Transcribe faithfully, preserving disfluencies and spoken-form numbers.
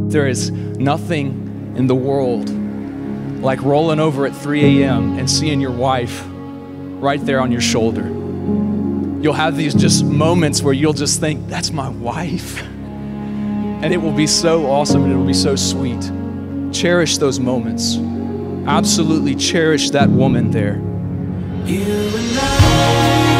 There is nothing in the world like rolling over at three A M and seeing your wife right there on your shoulder. You'll have these just moments where you'll just think, that's my wife. And it will be so awesome and it will be so sweet. Cherish those moments. Absolutely cherish that woman there. You and I.